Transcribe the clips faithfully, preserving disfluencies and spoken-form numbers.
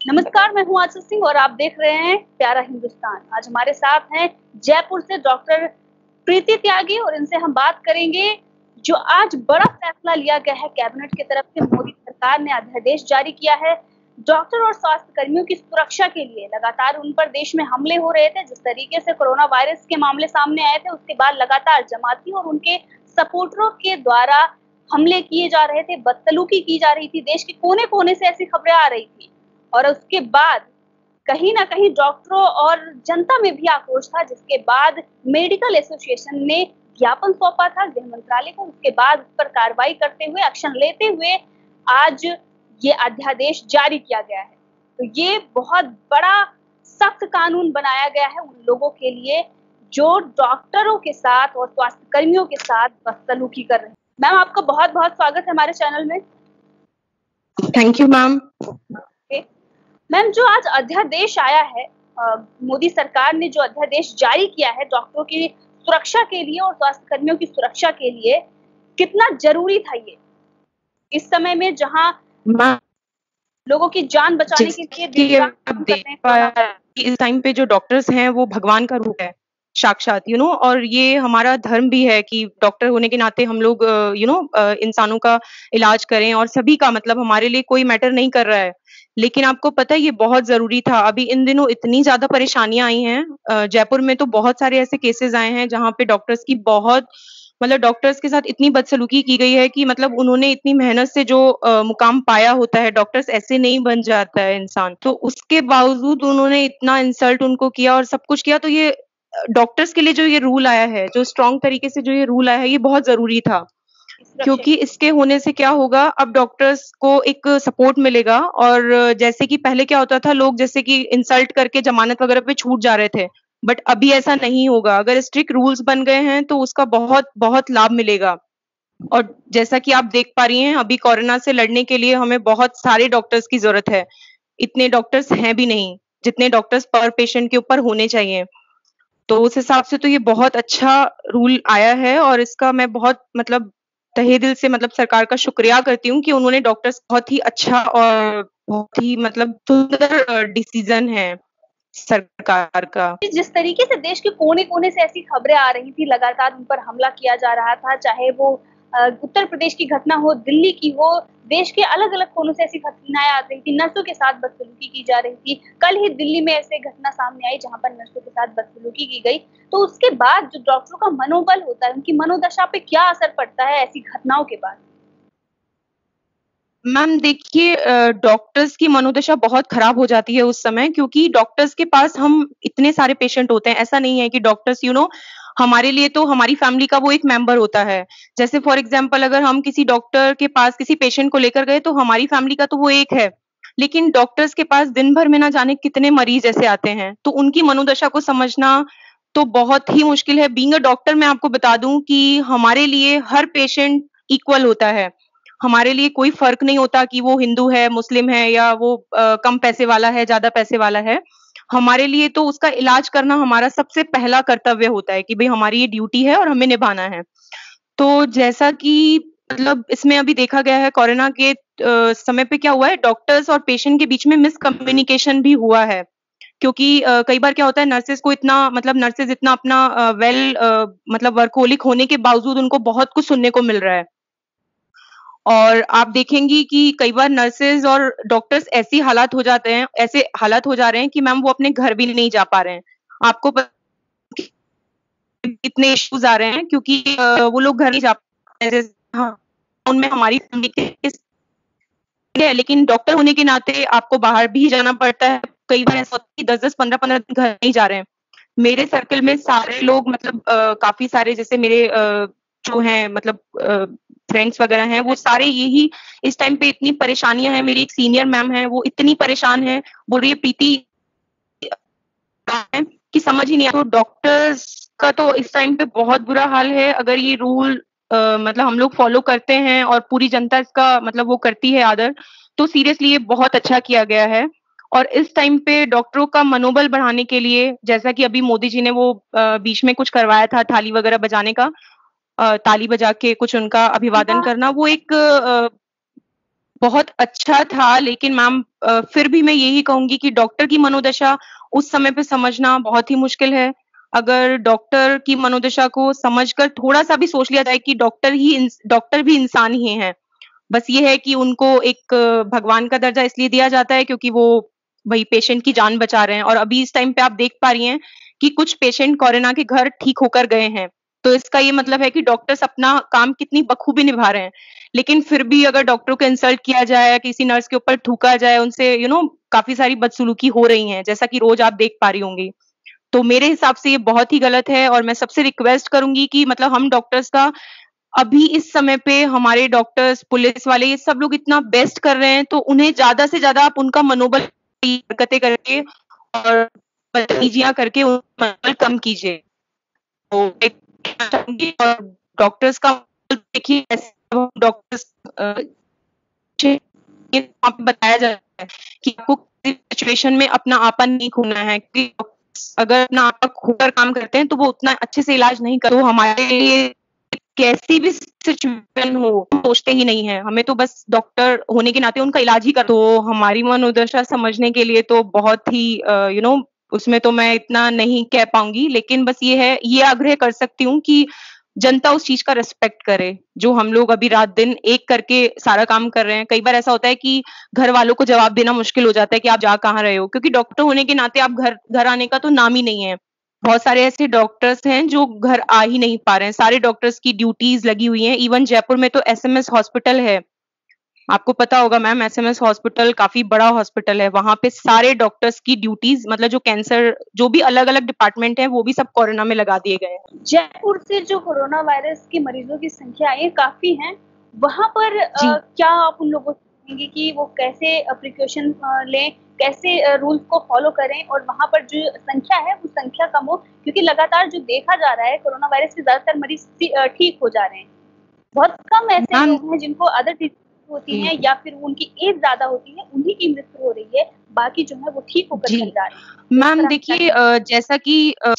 नमस्कार, मैं हूँ आशीष सिंह और आप देख रहे हैं प्यारा हिंदुस्तान। आज हमारे साथ हैं जयपुर से डॉक्टर प्रीति त्यागी और इनसे हम बात करेंगे जो आज बड़ा फैसला लिया गया है कैबिनेट की तरफ से। मोदी सरकार ने अध्यादेश जारी किया है डॉक्टर और स्वास्थ्य कर्मियों की सुरक्षा के लिए। लगातार उन पर देश में हमले हो रहे थे। जिस तरीके से कोरोना वायरस के मामले सामने आए थे, उसके बाद लगातार जमाती और उनके सपोर्टरों के द्वारा हमले किए जा रहे थे, बदसलूकी की जा रही थी। देश के कोने कोने से ऐसी खबरें आ रही थी और उसके बाद कहीं ना कहीं डॉक्टरों और जनता में भी आक्रोश था, जिसके बाद मेडिकल एसोसिएशन ने ज्ञापन सौंपा था गृह मंत्रालय को। उसके बाद उस पर कार्रवाई करते हुए, एक्शन लेते हुए आज ये अध्यादेश जारी किया गया है। तो ये बहुत बड़ा सख्त कानून बनाया गया है उन लोगों के लिए जो डॉक्टरों के साथ और स्वास्थ्य कर्मियों के साथ बदसलूकी कर रहे हैं। मैम, आपका बहुत बहुत स्वागत है हमारे चैनल में। Thank you ma'am. मैम, जो आज अध्यादेश आया है, मोदी सरकार ने जो अध्यादेश जारी किया है डॉक्टरों की सुरक्षा के लिए और स्वास्थ्य कर्मियों की सुरक्षा के लिए, कितना जरूरी था ये इस समय में जहां लोगों की जान बचाने के लिए इस टाइम पे जो डॉक्टर्स हैं वो भगवान का रूप है साक्षात, यू नो और ये हमारा धर्म भी है कि डॉक्टर होने के नाते हम लोग यू नो इंसानों का इलाज करें और सभी का, मतलब हमारे लिए कोई मैटर नहीं कर रहा है। लेकिन आपको पता है ये बहुत जरूरी था। अभी इन दिनों इतनी ज्यादा परेशानियां आई हैं, जयपुर में तो बहुत सारे ऐसे केसेस आए हैं जहां पे डॉक्टर्स की बहुत, मतलब डॉक्टर्स के साथ इतनी बदसलूकी की गई है कि मतलब उन्होंने इतनी मेहनत से जो आ, मुकाम पाया होता है, डॉक्टर्स ऐसे नहीं बन जाता है इंसान, तो उसके बावजूद उन्होंने इतना इंसल्ट उनको किया और सब कुछ किया। तो ये डॉक्टर्स के लिए जो ये रूल आया है, जो स्ट्रॉन्ग तरीके से जो ये रूल आया है, ये बहुत जरूरी था, क्योंकि इसके होने से क्या होगा, अब डॉक्टर्स को एक सपोर्ट मिलेगा। और जैसे कि पहले क्या होता था, लोग जैसे कि इंसल्ट करके जमानत वगैरह पे छूट जा रहे थे, बट अभी ऐसा नहीं होगा। अगर स्ट्रिक्ट रूल्स बन गए हैं तो उसका बहुत बहुत लाभ मिलेगा। और जैसा कि आप देख पा रही हैं, अभी कोरोना से लड़ने के लिए हमें बहुत सारे डॉक्टर्स की जरूरत है। इतने डॉक्टर्स हैं भी नहीं जितने डॉक्टर्स पर पेशेंट के ऊपर होने चाहिए। तो उस हिसाब से तो ये बहुत अच्छा रूल आया है और इसका मैं बहुत, मतलब तहे दिल से, मतलब सरकार का शुक्रिया करती हूँ कि उन्होंने डॉक्टर्स बहुत ही अच्छा और बहुत ही मतलब सुंदर डिसीजन है सरकार का। जिस तरीके से देश के कोने कोने से ऐसी खबरें आ रही थी, लगातार उन पर हमला किया जा रहा था, चाहे वो उत्तर प्रदेश की घटना हो, दिल्ली की हो, देश के अलग अलग कोनों से ऐसी घटनाएं आ रही थी। नर्सों के साथ बदसलूकी की जा रही थी। कल ही दिल्ली में ऐसे घटना सामने आई जहां पर नर्सों के साथ बदसलूकी की गई। तो उसके बाद जो डॉक्टरों का मनोबल होता है, उनकी मनोदशा पे क्या असर पड़ता है ऐसी घटनाओं के बाद? मैम देखिए, डॉक्टर्स की मनोदशा बहुत खराब हो जाती है उस समय, क्योंकि डॉक्टर्स के पास हम इतने सारे पेशेंट होते हैं। ऐसा नहीं है कि डॉक्टर्स यू नो हमारे लिए तो हमारी फैमिली का वो एक मेंबर होता है। जैसे फॉर एग्जांपल अगर हम किसी डॉक्टर के पास किसी पेशेंट को लेकर गए तो हमारी फैमिली का तो वो एक है, लेकिन डॉक्टर्स के पास दिन भर में ना जाने कितने मरीज ऐसे आते हैं, तो उनकी मनोदशा को समझना तो बहुत ही मुश्किल है। बीइंग अ डॉक्टर मैं आपको बता दूं कि हमारे लिए हर पेशेंट इक्वल होता है। हमारे लिए कोई फर्क नहीं होता कि वो हिंदू है, मुस्लिम है, या वो आ, कम पैसे वाला है, ज्यादा पैसे वाला है। हमारे लिए तो उसका इलाज करना हमारा सबसे पहला कर्तव्य होता है कि भाई हमारी ये ड्यूटी है और हमें निभाना है। तो जैसा कि मतलब इसमें अभी देखा गया है, कोरोना के आ, समय पे क्या हुआ है, डॉक्टर्स और पेशेंट के बीच में मिसकम्युनिकेशन भी हुआ है। क्योंकि आ, कई बार क्या होता है, नर्सेज को इतना, मतलब नर्सेज इतना अपना वेल मतलब वर्कोलिक होने के बावजूद उनको बहुत कुछ सुनने को मिल रहा है। और आप देखेंगी कि कई बार नर्सेज और डॉक्टर्स ऐसी हालात हो जाते हैं, ऐसे हालात हो जा रहे हैं कि मैम वो अपने घर भी नहीं जा पा रहे हैं। आपको कितने इश्यूज आ रहे हैं क्योंकि वो लोग घर नहीं जा पा रहे हैं। हाँ, उनमें हमारी फैमिली है, लेकिन डॉक्टर होने के नाते आपको बाहर भी जाना पड़ता है। कई बार ऐसा होता है कि दस दस पंद्रह पंद्रह दिन घर नहीं जा रहे हैं। मेरे सर्कल में सारे लोग, मतलब आ, काफी सारे जैसे मेरे आ, जो हैं, मतलब फ्रेंड्स वगैरह हैं, वो सारे यही इस टाइम पे इतनी परेशानियां हैं। मेरी एक सीनियर मैम है, वो इतनी परेशान है, बोल रही है प्रीति कि समझ ही नहीं आता। तो डॉक्टर्स का तो इस टाइम पे बहुत बुरा हाल है। अगर ये रूल मतलब हम लोग फॉलो करते हैं और पूरी जनता इसका मतलब वो करती है आदर, तो सीरियसली ये बहुत अच्छा किया गया है। और इस टाइम पे डॉक्टरों का मनोबल बढ़ाने के लिए, जैसा कि अभी मोदी जी ने वो बीच में कुछ करवाया था, थाली वगैरह बजाने का, ताली बजा के कुछ उनका अभिवादन करना, वो एक बहुत अच्छा था, लेकिन मैम अ, फिर भी मैं यही कहूँगी कि डॉक्टर की मनोदशा उस समय पे समझना बहुत ही मुश्किल है। अगर डॉक्टर की मनोदशा को समझकर थोड़ा-सा भी सोच लिया जाए कि डॉक्टर ही इंस डॉक्टर भी इंसान ही हैं। बस ये है कि उनको एक अ, भगवान का दर्जा इसलिए दिया जाता है क्योंकि वो वही पेशेंट की जान बचा रहे हैं और अभी इस टाइम पे आप देख पा रही हैं कि कुछ पेशेंट कोरोना के घर ठीक होकर गए हैं। तो इसका ये मतलब है कि डॉक्टर्स अपना काम कितनी बखूबी निभा रहे हैं। लेकिन फिर भी अगर डॉक्टरों को इंसल्ट किया जाए, किसी नर्स के ऊपर थूका जाए, उनसे यू नो काफ़ी सारी बदसलूकी हो रही हैं, जैसा कि रोज़ आप देख पा रही होंगी। तो मेरे हिसाब से ये बहुत ही गलत है और मैं सबसे रिक्वेस्ट करूँगी कि मतलब हम डॉक्टर्स का अभी इस समय पे हमारे डॉक्टर्स, पुलिस वाले ये सब लोग इतना बेस्ट कर रहे हैं, तो उन्हें ज़्यादा से ज़्यादा आप उनका मनोबल हरकतें करके और बदतमीज़ियाँ करके उनका मनोबल कम कीजिए। तो मैं कहना चाहूँगी और डॉक्टर्स का देखिए ऐसे डॉक्टर्स अ, वहाँ पे बताया जाता है कि आपको किसी सिचुएशन में अपना आपा नहीं खोना है क्योंकि डॉक्टर्स अगर अपना आपा खोकर काम करते हैं, तो वो उतना अच्छे से इलाज नहीं कर तो हमारे लिए कैसी भी सिचुएशन हो, सोचते ही नहीं हैं। हमें तो बस डॉक्टर होने के नाते उनका इलाज ही कर तो हमारी मनोदशा समझने के लिए तो बहुत ही अ, यू नो उसमें तो मैं इतना नहीं कह पाऊँगी, लेकिन बस ये है ये आग्रह कर सकती हूँ कि जनता उस चीज़ का रिस्पेक्ट करे, जो हम लोग अभी रात-दिन एक करके सारा काम कर रहे हैं। कई बार ऐसा होता है कि घर वालों को जवाब देना मुश्किल हो जाता है कि आप जा कहाँ रहे हो? क्योंकि डॉक्टर होने के नाते आप घर घर आने का तो नाम ही नहीं है। बहुत सारे ऐसे डॉक्टर्स हैं जो घर आ ही नहीं पा रहे हैं। सारे डॉक्टर्स की ड्यूटीज़ लगी हुई हैं। इवन जयपुर में तो एसएमएस हॉस्पिटल है। आपको पता होगा मैम एसएमएस हॉस्पिटल काफ़ी बड़ा हॉस्पिटल है। वहाँ पे सारे डॉक्टर्स की ड्यूटीज़ मतलब जो कैंसर जो भी अलग-अलग डिपार्टमेंट हैं, वो भी सब कोरोना में लगा दिए गए हैं। जयपुर से जो कोरोना वायरस के मरीजों की संख्या है काफ़ी है। वहाँ पर अ, जी। क्या आप उन लोगों से कहेंगे कि वो कैसे अ, प्रिकॉशन अ, लें, कैसे अ, रूल्स को फ़ॉलो करें और वहाँ पर जो संख्या है वो संख्या कम हो? क्योंकि लगातार जो देखा जा रहा है कोरोना वायरस से ज़्यादातर मरीज़ ठी अ, ठीक हो जा रहे हैं। बहुत कम ऐसे मैम लोग हैं जिनको अदर डिज़ीज़ होती हैं जी। या फिर उनकी एज ज़्यादा होती है, उन्हीं की मृत्यु हो रही है। बाकी जो है वो ठीक होकर जी। घर जा रहे हैं। तो इस पर मैम आप क्या देखिए कहेंगे? अ, जैसा कि अ,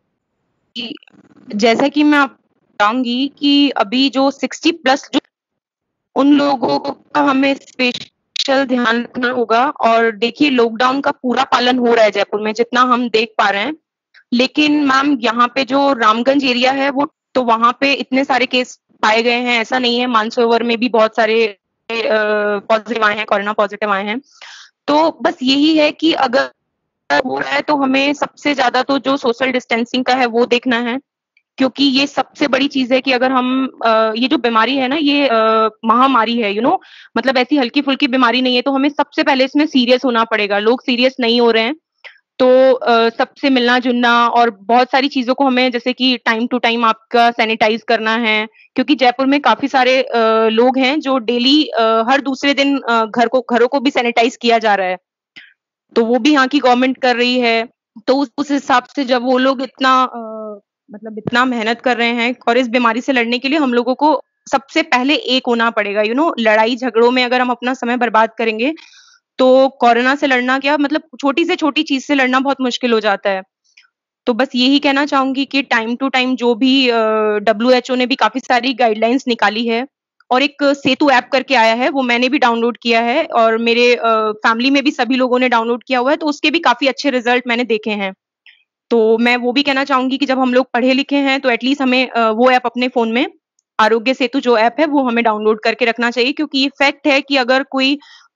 कि जैसा कि मैं आपको बताऊँगी कि अभी जो सिक्सटी प्लस जो उन लोगों का हमें स्पेशल ध्यान रखना होगा और देखिए लॉकडाउन का पूरा पालन हो रहा है जयपुर में, जितना हम देख पा रहे हैं। लेकिन मैम यहाँ पे जो रामगंज एरिया है वो तो वहाँ पे इतने सारे केस पाए गए हैं, ऐसा नहीं है मानसरोवर में भी बहुत सारे अ, पॉज़िटिव आए हैं, कोरोना पॉज़िटिव आए हैं। तो बस यही है कि अगर हो रहा है तो हमें सबसे ज़्यादा तो जो सोशल डिस्टेंसिंग का है वो देखना है, क्योंकि ये सबसे बड़ी चीज़ है कि अगर हम अ, ये जो बीमारी है ना ये अ, महामारी है यू नो मतलब ऐसी हल्की-फुल्की बीमारी नहीं है, तो हमें सबसे पहले इसमें सीरियस होना पड़ेगा। लोग सीरियस नहीं हो रहे हैं, तो अ, सबसे मिलना-जुलना और बहुत सारी चीज़ों को हमें जैसे कि टाइम टू टाइम आपका सैनिटाइज़ करना है, क्योंकि जयपुर में काफ़ी सारे अ, लोग हैं जो डेली अ, हर दूसरे दिन अ, घर को घरों को भी सैनिटाइज़ किया जा रहा है। तो वो भी यहाँ की गवर्नमेंट कर रही है। तो उस उस हिसाब से जब वो लोग इतना अ, मतलब इतना मेहनत कर रहे हैं और इस बीमारी से लड़ने के लिए हम लोगों को सबसे पहले एक होना पड़ेगा यू नो लड़ाई-झगड़ों में अगर हम अपना समय बर्बाद करेंगे, तो कोरोना से लड़ना क्या मतलब छोटी से छोटी चीज़ से लड़ना बहुत मुश्किल हो जाता है। तो बस यही कहना चाहूँगी कि टाइम टू टाइम जो भी अ, डब्ल्यूएचओ ने भी काफ़ी सारी गाइडलाइंस निकाली है और एक सेतु ऐप करके आया है, वो मैंने भी डाउनलोड किया है और मेरे अ, फैमिली में भी सभी लोगों ने डाउनलोड किया हुआ है, तो उसके भी काफ़ी अच्छे रिज़ल्ट मैंने देखे हैं। तो मैं वो भी कहना चाहूँगी कि जब हम लोग पढ़े-लिखे हैं, तो एट लीस्ट हमें अ, वो ऐप अपने फ़ोन में आरोग्य सेतु जो ऐप है, वो हमें डाउनलोड करके रखना चाहिए क्योंकि ये फैक्ट है कि अगर कोई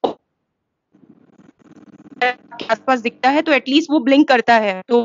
आस-पास दिखता है, तो एट लीस्ट वो ब्लिंक करता है। तो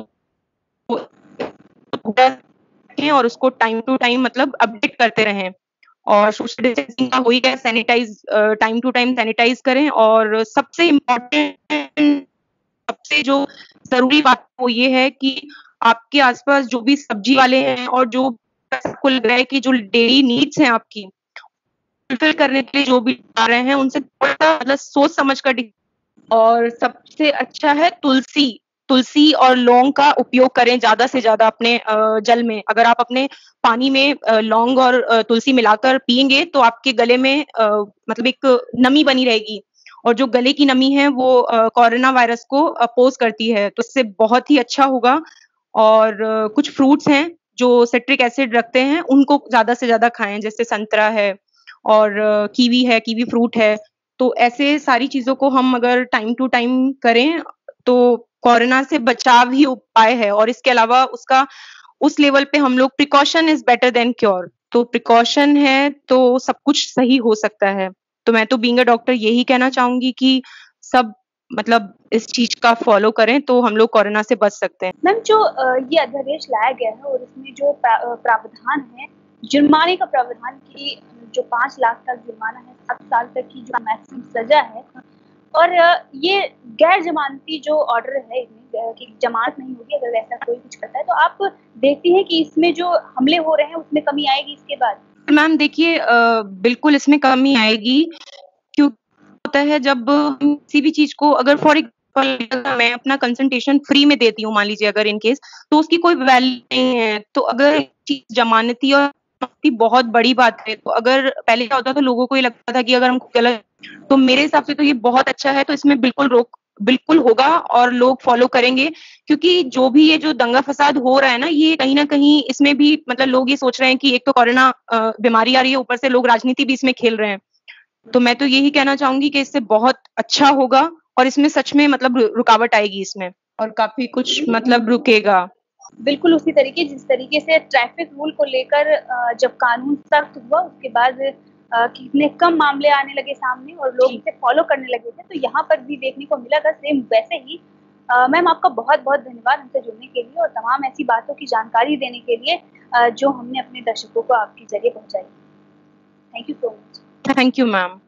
और उसको टाइम टू टाइम मतलब अपडेट करते रहें और सोशल डिस्टेंसिंग का हो ही गया sanitise uh, time to time sanitise करें और सबसे इम्पोर्टेंट सबसे जो ज़रूरी बात वो ये है कि आपके आस-पास जो भी सब्जी वाले हैं और जो सबको लग रहा है कि जो डेली नीड्स हैं आपकी, फुलफिल करने के लिए जो भी आ रहे हैं, उनसे थोड़ा-सा मतलब सोच समझ कर डी और सबसे अच्छा है तुलसी। तुलसी और लौंग का उपयोग करें ज़्यादा से ज़्यादा अपने अ, जल में। अगर आप अपने पानी में अ, लौंग और अ, तुलसी मिलाकर पिएँगे, तो आपके गले में अ, मतलब एक नमी बनी रहेगी और जो गले की नमी है वो अ, कोरोना वायरस को अपोज़ करती है, तो इससे बहुत ही अच्छा होगा और अ, कुछ फ्रूट्स हैं, जो सिट्रिक एसिड रखते हैं, उनको ज़्यादा से ज़्यादा खाएँ, जैसे संतरा है और कीवी है, कीवी फ्रूट है। तो ऐसे सारी चीज़ों को हम अगर टाइम टू टाइम करें, तो कोरोना से बचाव ही उपाय है और इसके अलावा उसका उस लेवल पे हम लोग precaution is better than cure. तो प्रिकॉशन है, तो सब कुछ सही हो सकता है। तो मैं तो बीइंग अ डॉक्टर यही कहना चाहूँगी कि सब मतलब इस चीज़ का फ़ॉलो करें, तो हम लोग कोरोना से बच सकते हैं। मैम जो अ, ये अध्यादेश लाया गया है और इसमें जो प्रा अ, प्रावधान है, जुर्माने का प्रावधान कि जो पाँच लाख तक जुर्माना है, सात साल तक की जो मैक्सिमम सज़ा है और अ, ये गैर ज़मानती जो ऑर्डर है इसमें अ, कि जमानत नहीं होगी अगर ऐसा कोई कुछ करता है, तो आप देखती हैं कि इसमें जो हमले हो रहे हैं, उसमें कमी आएगी इसके बाद? मैम देखिए अ, बिल्कुल इसमें कमी आएगी, क्यों होता है जब हम किसी भी चीज़ को अगर फॉर एग्ज़ाम्पल मैं अपना कंसल्टेशन फ्री में देती हूँ मान लीजिए अगर इन केस, तो उसकी कोई वैल्यू नहीं है। तो अगर चीज़ ज़मानती और बहुत बड़ी बात है, तो अगर पहले क्या होता था लोगों को ये लगता था कि अगर हम गलत तो मेरे हिसाब से तो ये बहुत अच्छा है, तो इसमें बिल्कुल रोक बिल्कुल होगा और लोग फ़ॉलो करेंगे क्योंकि जो भी ये जो दंगा-फ़साद हो रहा है ना, ये कहीं न कहीं इसमें भी मतलब लोग ये सोच रहे हैं कि एक तो कोरोना अ, बीमारी आ रही है, ऊपर से लोग राजनीति भी इसमें खेल रहे हैं। तो मैं तो यही कहना चाहूँगी कि इससे बहुत अच्छा होगा और इसमें सच में मतलब रु रुकावट आएगी इसमें और काफ़ी कुछ मतलब रुकेगा। बिल्कुल उसी तरीके जिस तरीके से ट्रैफ़िक रूल को लेकर अ, जब कानून सख्त हुआ उसके बाद अ, कितने कम मामले आने लगे सामने और लोग जी। इसे फ़ॉलो करने लगे थे, तो यहाँ पर भी देखने को मिला था सेम वैसे ही। अ, मैम आपका बहुत-बहुत धन्यवाद हमसे जुड़ने के लिए और तमाम ऐसी बातों की जानकारी देने के लिए अ, जो हमने अपने दर्शकों को आपके ज़रिए पहुँचाई। Thank you so much. Thank you ma'am.